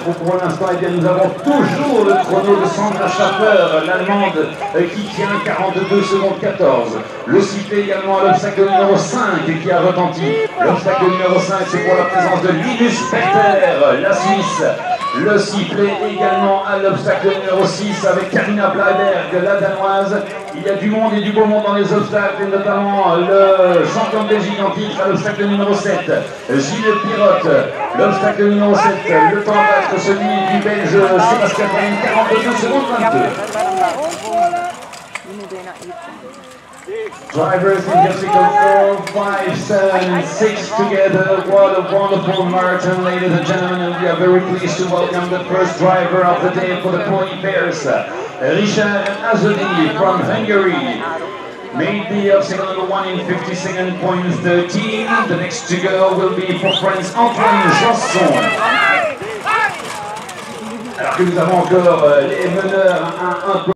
pour l'instant, eh bien, nous avons toujours le chrono de Sandra Schaffer, l'Allemande, qui tient 42 secondes 14. Le sifflet également à l'obstacle numéro 5 qui a retenti. L'obstacle numéro 5, c'est pour la présence de Linus Petter, la Suisse. Le sifflet également à l'obstacle numéro 6 avec Carina Bleiberg, la Danoise. Il y a du monde et du beau monde dans les obstacles, et notamment le champion de Belgique en titre à l'obstacle numéro 7, Gilles Pirotte. L'obstacle numéro 7, le temps va être celui du Belge Sébastien Perrin, 42 secondes 22. Drivers in Mexico 4, 5, 7, 6 together. What a wonderful marathon, ladies and gentlemen, and we are very pleased to welcome the first driver of the day for the pony pairs, Richard Azodi from Hungary. Made the obstacle number 1 in 50 seconds, point 13. The next to go will be for France Antoine Josson. Alors que nous avons encore les meneurs un peu